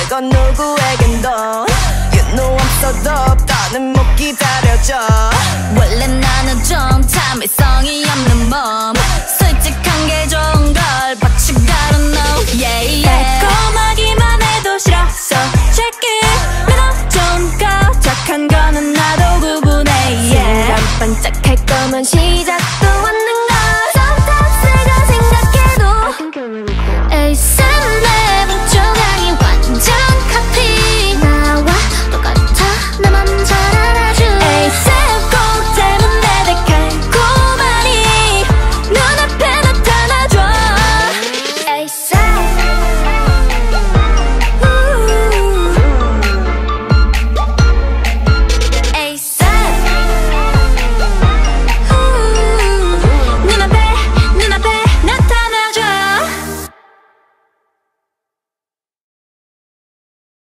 그건 누구에겐도 You know I'm so dope 더는 못 기다려줘 원래 나는 좀 참을성이 없는 몸 솔직한 게 좋은 걸 But you gotta know yeah, yeah.